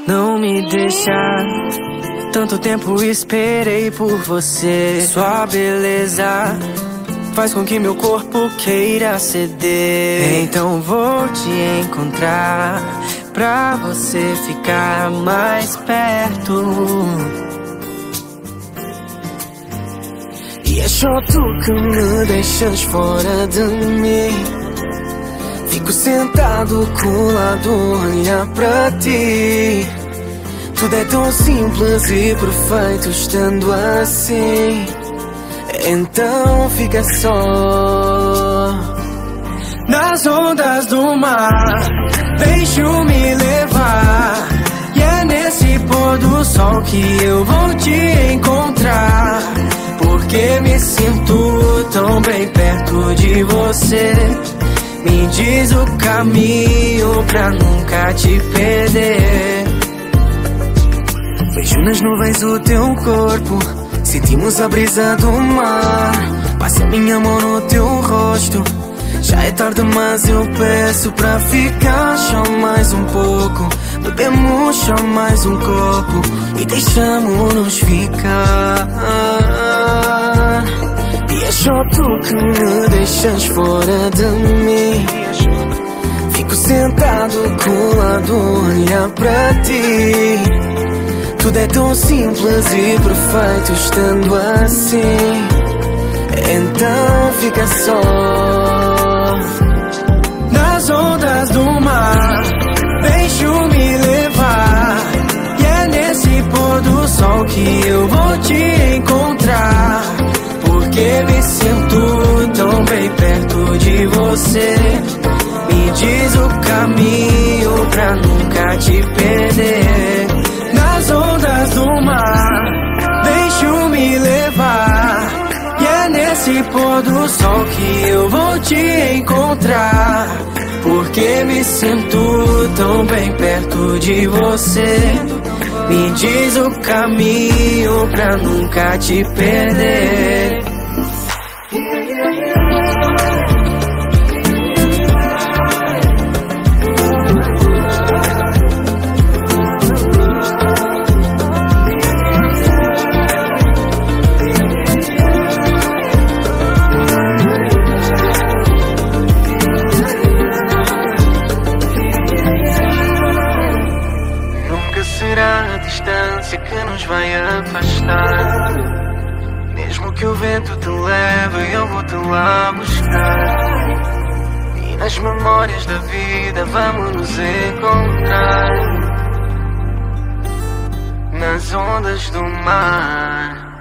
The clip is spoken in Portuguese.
Não me deixa. Tanto tempo esperei por você. Sua beleza faz com que meu corpo queira ceder. Então vou te encontrar pra você ficar mais perto. E é só tu que me deixas fora de mim. Fico sentado colado a olhar pra ti. Tudo é tão simples e perfeito estando assim. Então fica só nas ondas do mar. Deixo-me levar. E é nesse pôr do sol que eu vou te encontrar. Porque me sinto tão bem perto de você. Me diz o caminho pra nunca te perder. Vejo nas nuvens o teu corpo, sentimos a brisa do mar. Passa a minha mão no teu rosto. Já é tarde, mas eu peço pra ficar só mais um pouco. Bebemos só mais um copo e deixamos-nos ficar. E é só tu que me deixas fora de mim. Fico sentado colado a olhar pra ti. Tudo é tão simples e perfeito estando assim. Então fica só nas ondas do mar. Deixo-me levar. E é nesse pôr do sol que eu vou te encontrar. Porque me sinto tão bem perto de você. Me diz o caminho pra nunca te perder. Nas ondas do mar, deixo-me levar. E é nesse pôr do sol que eu vou te encontrar. Porque me sinto tão bem perto de você. Me diz o caminho pra nunca te perder. Será a distância que nos vai afastar. Mesmo que o vento te leve, eu vou te lá buscar. E nas memórias da vida vamos nos encontrar. Nas ondas do mar.